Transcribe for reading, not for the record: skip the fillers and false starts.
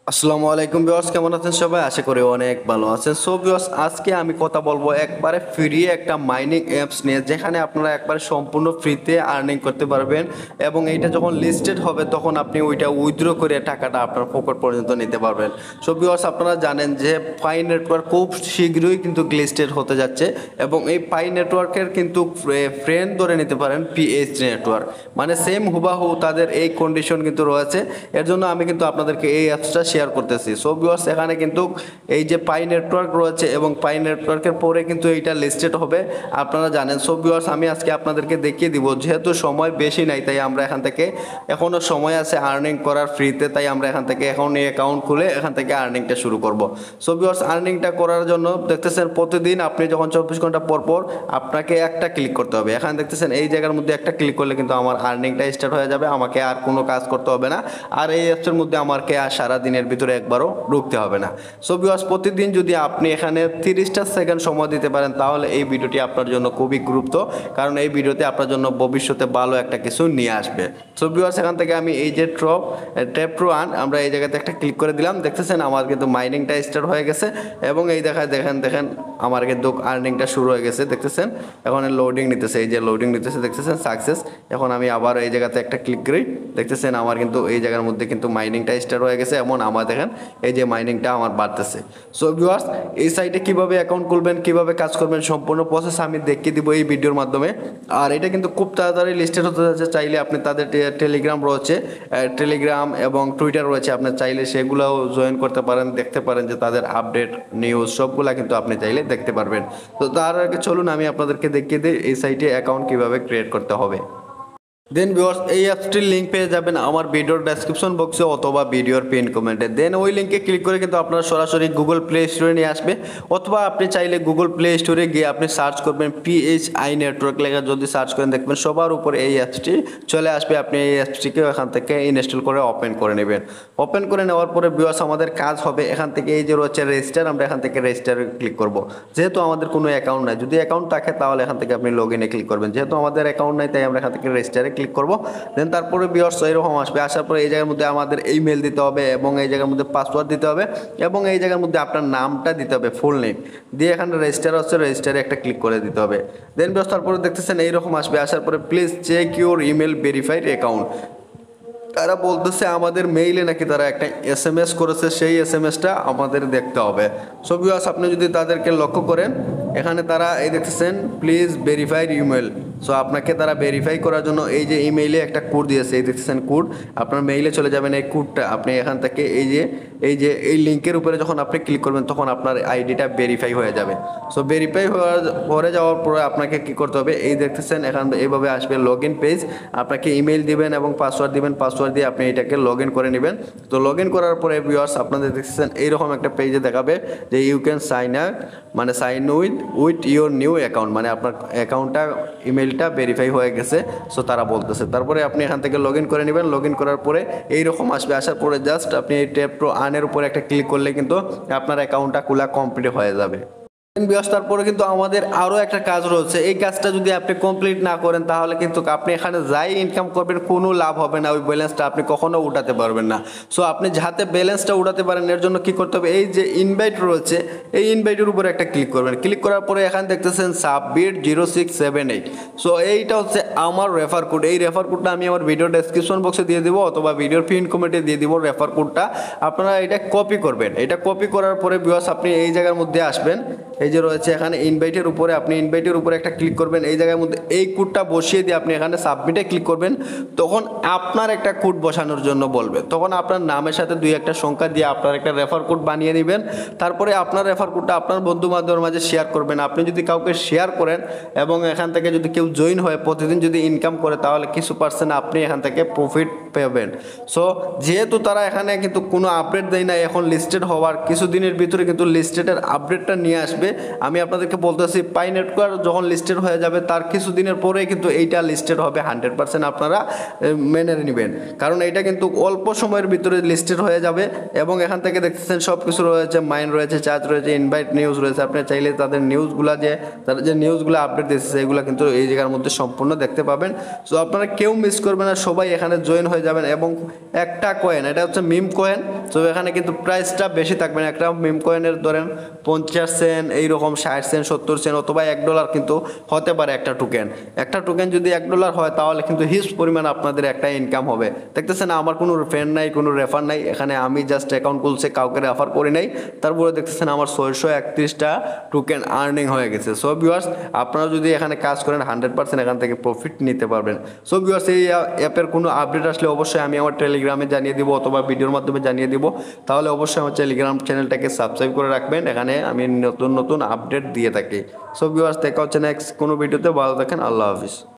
আসসালামু আলাইকুম ভিউয়ার্স, কেমন আছেন সবাই? আশা করি অনেক ভালো আছেন। সো ভিউয়ার্স, আজকে আমি কথা বলবো একবারে ফ্রি একটা মাইনিং অ্যাপস নিয়ে, যেখানে আপনারা একবারে সম্পূর্ণ ফ্রিতে আর্নিং করতে পারবেন এবং এইটা যখন লিস্টেড হবে তখন আপনি ওইটা উইথড্র করে টাকাটা আপনার পকেট পর্যন্ত নিতে পারবেন। সো ভিউয়ার্স, আপনারা জানেন যে পাই নেটওয়ার্ক খুব শীঘ্রই কিন্তু লিস্টেড হতে যাচ্ছে এবং এই পাই নেটওয়ার্কের কিন্তু ফ্রেন্ড ধরে নিতে পারেন পিএইচ নেটওয়ার্ক, মানে সেম হুবাহু তাদের এই কন্ডিশন কিন্তু রয়েছে। এর জন্য আমি কিন্তু আপনাদেরকে এই অ্যাপসটা শেয়ার করতেছি। সো ভিউয়ার্স, এখানে কিন্তু এই যে পাই নেটওয়ার্ক রয়েছে এবং পাই নেটওয়ার্কের পরে কিন্তু এইটা লিস্টেড হবে, আপনারা জানেন। সো ভিউয়ার্স, আমি আজকে আপনাদেরকে দেখিয়ে দিব, যেহেতু সময় বেশি নাই তাই আমরা এখান থেকে এখনও সময় আছে আর্নিং করার ফ্রিতে, তাই আমরা এখান থেকে এখন এই অ্যাকাউন্ট খুলে এখান থেকে আর্নিংটা শুরু করব। সো ভিউয়ার্স, আর্নিংটা করার জন্য দেখতেছেন প্রতিদিন আপনি যখন 24 ঘন্টা পর পর আপনাকে একটা ক্লিক করতে হবে। এখানে দেখতেছেন এই জায়গার মধ্যে একটা ক্লিক করলে কিন্তু আমার আর্নিংটা স্টার্ট হয়ে যাবে, আমাকে আর কোনো কাজ করতে হবে না। আর এই অ্যাপসের মধ্যে আমাকে আর সারা দিনের ভিতরে একবারও ঢুকতে হবে না। সো ভিউয়ার্স, প্রতিদিন যদি আপনি এখানে 30টা সেকেন্ড সময় দিতে পারেন তাহলে এই ভিডিওটি আপনার জন্য খুবই গুরুত্ব, কারণ এই ভিডিওতে আপনার জন্য ভবিষ্যতে ভালো একটা কিছু নিয়ে আসবে। সো ভিউয়ার্স, এখান থেকে আমি এই যে ট্যাপ টু আর্ন, আমরা এই জায়গাতে একটা ক্লিক করে দিলাম। দেখতেছেন আমার কিন্তু মাইনিংটা স্টার্ট হয়ে গেছে এবং এই দেখেন আমার কিন্তু আর্নিংটা শুরু হয়ে গেছে। দেখতেছেন এখন লোডিং নিতেছে, এই যে লোডিং নিতেছে, দেখতেছেন সাকসেস। এখন আমি আবার এই জায়গাতে একটা ক্লিক করি, দেখতেছেন আমার কিন্তু এই জায়গার মধ্যে কিন্তু মাইনিংটা স্টার্ট হয়ে গেছে এবং আমার দেখেন এই যে মাইনিংটা আমার বাড়তেছে। সো ভিউয়ার্স, এই সাইটে কিভাবে অ্যাকাউন্ট খুলবেন, কিভাবে কাজ করবেন, সম্পূর্ণ প্রসেস আমি দেখিয়ে দিব এই ভিডিওর মাধ্যমে। আর এটা কিন্তু খুব তাড়াতাড়ি লিস্টেড হতে যাচ্ছে। চাইলে আপনি তাদের টেলিগ্রাম রয়েছে, টেলিগ্রাম এবং টুইটার রয়েছে, আপনি চাইলে সেগুলোও জয়েন করতে পারেন, দেখতে পারেন যে তাদের আপডেট নিউজ সবগুলা কিন্তু আপনি চাইলে দেখতে পারবেন। তো তার আগে চলুন আমি আপনাদেরকে দেখিয়ে দিই এই সাইটে অ্যাকাউন্ট কিভাবে ক্রিয়েট করতে হবে। দেন ভিউয়ার্স, এই অ্যাপসটির লিঙ্ক পেয়ে যাবেন আমার ভিডিওর ডেসক্রিপশন বক্সে অথবা ভিডিওর পিন কমেন্টে। দেন ওই লিঙ্কে ক্লিক করে কিন্তু আপনারা সরাসরি গুগল প্লে স্টোরে নিয়ে আসবে, অথবা আপনি চাইলে গুগল প্লে স্টোরে গিয়ে আপনি সার্চ করবেন পিএইচআই নেটওয়ার্ক লেখা, যদি সার্চ করেন দেখবেন সবার উপরে এই অ্যাপসটি চলে আসবে। আপনি এই অ্যাপসটিকে এখান থেকে ইনস্টল করে ওপেন করে নেবেন। ওপেন করে নেওয়ার পরে ভিউয়ার্স, আমাদের কাজ হবে এখান থেকে এই যে রয়েছে রেজিস্টার, আমরা এখান থেকে রেজিস্টারে ক্লিক করব। যেহেতু আমাদের কোনো অ্যাকাউন্ট নাই, যদি অ্যাকাউন্ট থাকে তাহলে এখান থেকে আপনি লগ ইনে ক্লিক করবেন। যেহেতু আমাদের অ্যাকাউন্ট নাই তাই আমরা এখান থেকে রেজিস্টারে ক্লিক করব। দেন তারপরে ভিউয়ার্স এরকম আসবে, আসার পরে এই জায়গার মধ্যে আমাদের ইমেল দিতে হবে এবং এই জায়গার মধ্যে পাসওয়ার্ড দিতে হবে এবং এই জায়গার মধ্যে আপনার নামটা দিতে হবে, ফুল নেম দিয়ে এখানে রেজিস্টার হচ্ছে, রেজিস্টারে একটা ক্লিক করে দিতে হবে। দেন ভিউয়ার্স, তারপরে দেখতেছেন এইরকম আসবে। আসার পরে please check your email verified account. তারা বলতেছে আমাদের মেইলে নাকি তারা একটা এসএমএস করেছে, সেই এসএমএসটা আমাদের দেখতে হবে। সো ভিউয়ার্স, আপনি যদি তাদেরকে লক্ষ্য করেন এখানে তারা এই দেখতেছেন প্লিজ ভেরিফাইড ইমেল। সো আপনাকে তারা ভেরিফাই করার জন্য এই যে ইমেইলে একটা কোড দিয়েছে, এই দেখতেছেন কোড, আপনার মেইলে চলে যাবেন। এই কোডটা আপনি এখান থেকে এই লিঙ্কের উপরে যখন আপনি ক্লিক করবেন তখন আপনার আইডিটা ভেরিফাই হয়ে যাবে। সো ভেরিফাই হয়ে যাওয়ার পরে আপনাকে কি করতে হবে, এই দেখতেছেন এখান এইভাবে আসবে লগ ইন পেজ। আপনাকে ইমেল দিবেন এবং পাসওয়ার্ড দিবেন, পাসওয়ার্ড দিয়ে আপনি এটাকে লগ ইন করে নেবেন। তো লগ ইন করার পরে ভিউয়ার্স, আপনাদের দেখতেছেন এইরকম একটা পেজে দেখাবে যে ইউ ক্যান সাইন আপ, মানে sign with your new account, মানে আপনার অ্যাকাউন্টটা ইমেলটা ভেরিফাই হয়ে গেছে। সো তারা বলতেছে, তারপরে আপনি এখান থেকে লগ ইন করে নেবেন। লগ ইন করার পরে এইরকম আসবে, আসার পরে জাস্ট আপনি এই ট্যাপ টু আর্নের উপরে একটা ক্লিক করলে কিন্তু আপনার অ্যাকাউন্টটা খোলা কমপ্লিট হয়ে যাবে। তারপরে কিন্তু আমাদের আরও একটা কাজ রয়েছে, এই কাজটা যদি আপনি কমপ্লিট না করেন তাহলে কিন্তু আপনি এখানে যাই ইনকাম করবেন কোনো লাভ হবে না, ওই ব্যালেন্সটা আপনি কখনো উঠাতে পারবেন না। সো আপনি যাতে ব্যালেন্সটা উঠাতে পারেন এর জন্য কি করতে হবে, এই যে ইনভাইট রয়েছে এই ইনভাইটের উপরে একটা ক্লিক করবেন। ক্লিক করার পরে এখানে দেখতেছেন সাবমিট 0678। সো এইটা হচ্ছে আমার রেফার কোড। এই রেফার কোডটা আমি আমার ভিডিও ডেসক্রিপশন বক্সে দিয়ে দিব অথবা ভিডিওর পিন কমেন্টে দিয়ে দিব রেফার কোডটা। আপনারা এটা কপি করবেন। এটা কপি করার পরে ভিউয়ার্স আপনি এই জায়গার মধ্যে আসবেন, এই যে রয়েছে এখানে ইনভাইটের উপরে, আপনি ইনভাইটের উপরে একটা ক্লিক করবেন। এই জায়গার মধ্যে এই কোডটা বসিয়ে দিয়ে আপনি এখানে সাবমিটে ক্লিক করবেন। তখন আপনার একটা কোড বসানোর জন্য বলবে, তখন আপনার নামের সাথে দুই একটা সংখ্যা দিয়ে আপনার একটা রেফার কোড বানিয়ে নেবেন। তারপরে আপনার রেফার কোডটা আপনার বন্ধু বান্ধবের মাঝে শেয়ার করবেন। আপনি যদি কাউকে শেয়ার করেন এবং এখান থেকে যদি কেউ জয়েন হয়, প্রতিদিন যদি ইনকাম করে তাহলে কিছু পার্সেন্ট আপনি এখান থেকে প্রফিট পাবেন। সো যেহেতু তারা এখানে কিন্তু কোনো আপডেট দেয় না, এখন লিস্টেড হওয়ার কিছুদিনের ভিতরে কিন্তু লিস্টেডের আপডেটটা নিয়ে আসবে। আমি আপনাদেরকে বলতেছি পাই নেটওয়ার্ক যখন লিস্টেড হয়ে যাবে তার কিছুদিনের পরেই কিন্তু এইটা লিস্টেড হবে 100%। আপনারা মেনে নেবেন, কারণ এইটা কিন্তু অল্প সময়ের ভিতরে লিস্টেড হয়ে যাবে। এবং এখান থেকে দেখতেছেন সব কিছু রয়েছে, মাইন রয়েছে, চার্জ রয়েছে, ইনভাইট নিউজ রয়েছে। আপনি চাইলে তাদের নিউজগুলো তাদের যে নিউজগুলো আপডেট দিচ্ছে এগুলো কিন্তু এই জায়গার মধ্যে সম্পূর্ণ দেখতে পাবেন। সো আপনারা কেউ মিস করবেন না, সবাই এখানে জয়েন হয়ে যাবেন। এবং একটা কয়েন, এটা হচ্ছে মিম কয়েন, তো এখানে কিন্তু প্রাইসটা বেশি থাকবে না। একটা মিম কয়েনের ধরেন 50 সেন্ট, এইরকম 60 সেন্ট, 70 সেন্ট অথবা $1 কিন্তু হতে পারে একটা টোকেন। একটা টোকেন যদি $1 হয় তাহলে কিন্তু হিউজ পরিমাণ আপনাদের একটা ইনকাম হবে। দেখতেছেন আমার কোনো ফ্রেন্ড নাই, কোনো রেফার নাই, এখানে আমি জাস্ট অ্যাকাউন্ট খুলছে, কাউকে রেফার করি নাই। তারপরে দেখতেছেন আমার 631টা টোকেন আর্নিং হয়ে গেছে। সো ভিউয়ার্স, আপনারা যদি এখানে কাজ করেন 100% এখান থেকে প্রফিট নিতে পারবেন। সো ভিউয়ার্স, এই অ্যাপের কোনো আপডেট আসলে অবশ্যই আমি আমার টেলিগ্রামে জানিয়ে দিব অথবা ভিডিওর মাধ্যমে জানিয়ে দিব। তাহলে অবশ্যই আমার টেলিগ্রাম চ্যানেলটাকে সাবস্ক্রাইব করে রাখবেন, এখানে আমি নতুন নতুন আপডেট দিয়ে থাকি। সো ভিউয়ার্স, দেখা হচ্ছে নেক্সট কোনো ভিডিওতে। ভালো থাকেন, আল্লাহ হাফিজ।